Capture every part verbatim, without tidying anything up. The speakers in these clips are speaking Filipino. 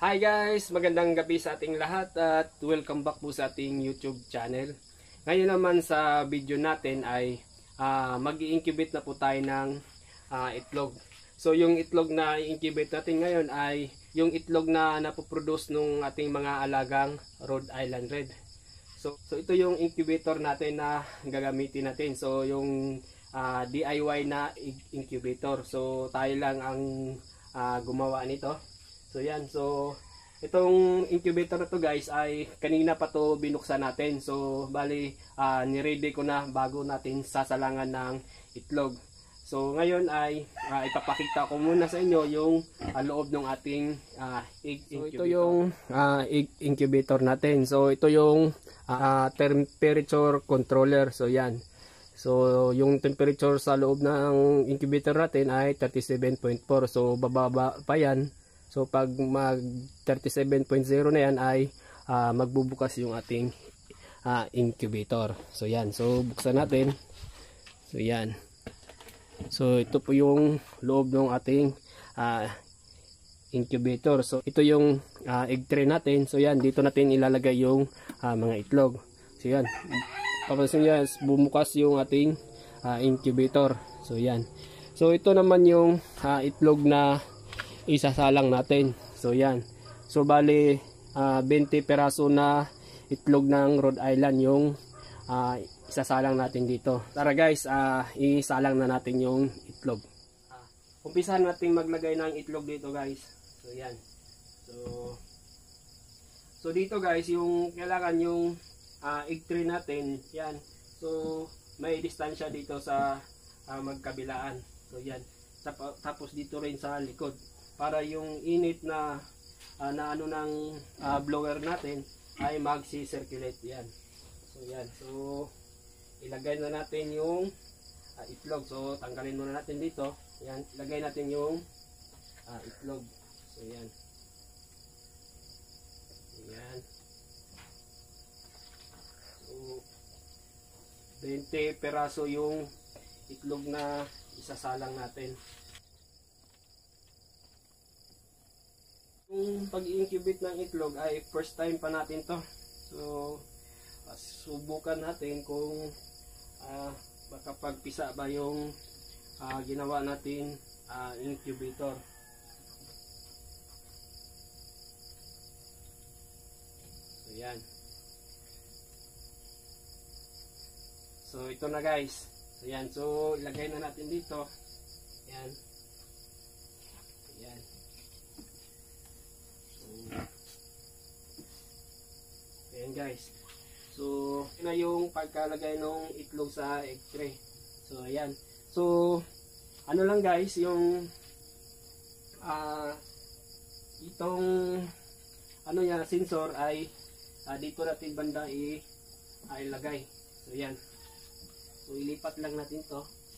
Hi guys! Magandang gabi sa ating lahat at welcome back po sa ating YouTube channel. Ngayon naman sa video natin ay uh, mag-i-incubate na po tayo ng uh, itlog. So yung itlog na i-incubate natin ngayon ay yung itlog na napoproduce nung ating mga alagang Rhode Island Red. So, so ito yung incubator natin na gagamitin natin. So yung uh, D I Y na incubator. So tayo lang ang uh, gumawa nito. So yan, so itong incubator na to guys ay kanina pa to binuksan natin. So bali uh, ni-ready ko na bago natin sasalangan ng itlog. So ngayon ay uh, ipapakita ko muna sa inyo yung uh, loob ng ating uh, egg incubator. So ito yung uh, egg incubator natin. So ito yung uh, temperature controller. So yan. So yung temperature sa loob ng incubator natin ay thirty-seven point four. So bababa pa yan. So pag mag thirty-seven point zero na yan ay uh, magbubukas yung ating uh, incubator. So yan. So buksan natin. So yan. So ito po yung loob ng ating uh, incubator. So ito yung uh, egg tray natin. So yan. Dito natin ilalagay yung uh, mga itlog. So yan. Tapos yan. Bumukas yung ating uh, incubator. So yan. So ito naman yung uh, itlog na isasalang natin. So yan. So bali uh, twenty peraso na itlog ng Rhode Island yung uh, isasalang natin dito. Tara guys, uh, isalang na natin yung itlog. Uh, umpisahan natin maglagay ng itlog dito guys. So yan. So So dito guys, yung kailangan yung uh, egg tray natin, yan. So may distansya dito sa uh, magkabilaan. So yan. Tapos dito rin sa likod, para yung init na uh, na ano ng uh, blower natin ay magsi-circulate yan. So yan. So ilagay na natin yung uh, itlog. So tanggalin muna natin dito. Yan, ilagay natin yung uh, itlog. So yan. Yan. So twenty peraso yung itlog na isasalang natin. Yung pag-incubate ng itlog ay first time pa natin to. So uh, subukan natin kung uh, makapagpisa ba yung uh, ginawa natin uh, incubator. So yan. So ito na guys. So yan. So ilagay na natin dito. Yan. Yan. Ayan guys. So, yun na yung pagkalagay ng itlog sa egg tray. So, ayan. So, ano lang guys, yung uh, itong ano yan, sensor ay uh, dito natin banda i ay lagay. So, ayan. So, ilipat lang natin to. So,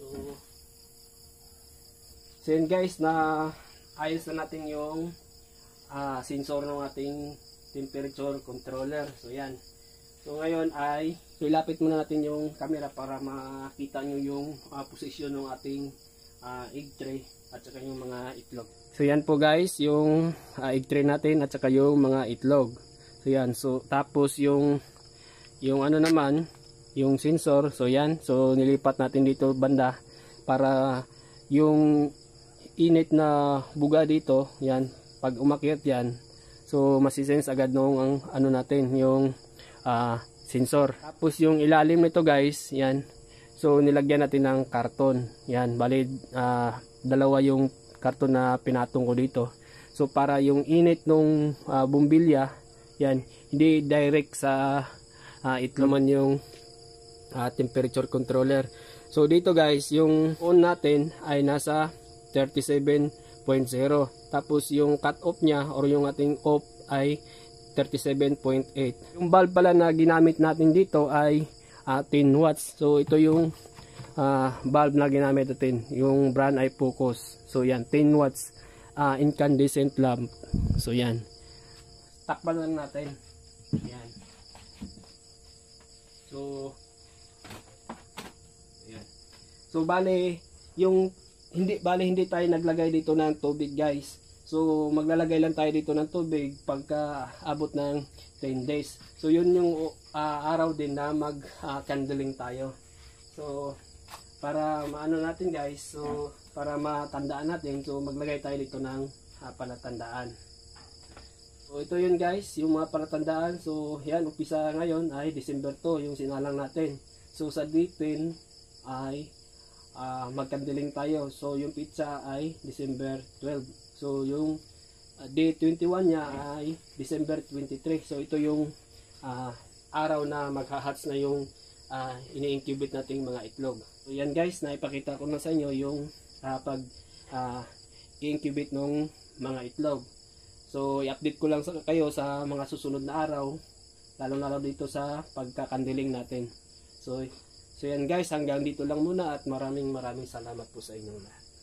so yun guys, na ayos na natin yung uh, sensor ng ating temperature controller. So yan. So ngayon ay ilapit muna natin yung camera para makita nyo yung uh, posisyon ng ating uh, egg tray at saka yung mga itlog. So yan po guys, yung uh, egg tray natin at saka yung mga itlog. So yan. So tapos yung yung ano naman, yung sensor. So yan. So nilipat natin dito banda para yung init na buga dito, yan, pag umakyat yan, so masisense agad nung ang ano natin, yung uh, sensor. Tapos yung ilalim nito guys, yan. So nilagyan natin ng karton. Yan, bali uh, dalawa yung karton na pinatong ko dito. So para yung init nung uh, bumbilya, yan, hindi direct sa uh, itlog man yung uh, temperature controller. So dito guys, yung on natin ay nasa thirty-seven point zero. Tapos yung cut off niya or yung ating off ay thirty-seven point eight. Yung bulb pala na ginamit natin dito ay uh, ten watts. So ito yung uh, bulb na ginamit natin. Yung brand ay Focus. So yan, ten watts uh, incandescent lamp. So yan. Takpan lang natin. Yan. So yan. So bale yung hindi bale hindi tayo naglagay dito ng tubig guys. So maglalagay lang tayo dito ng tubig pagka abot ng ten days. So yun yung uh, araw din na mag uh, candling tayo. So para maano natin guys, so para matandaan natin, so maglagay tayo dito ng uh, palatandaan. So ito yun guys, yung mga palatandaan. So yan, umpisa ngayon ay December two, yung sinalang natin. So sa day ten ay uh, magkandiling tayo. So yung pizza ay December twelve. So yung uh, day twenty-one niya ay December twenty-three. So ito yung uh, araw na magha-hatch na yung uh, ini-incubate nating mga itlog. So yan guys, naipakita ko na sa inyo yung uh, pag uh, i-incubate ng mga itlog. So i-update ko lang sa kayo sa mga susunod na araw, lalo-lalo dito sa pagkakandiling natin. So so yan guys, hanggang dito lang muna at maraming maraming salamat po sa inyong lahat.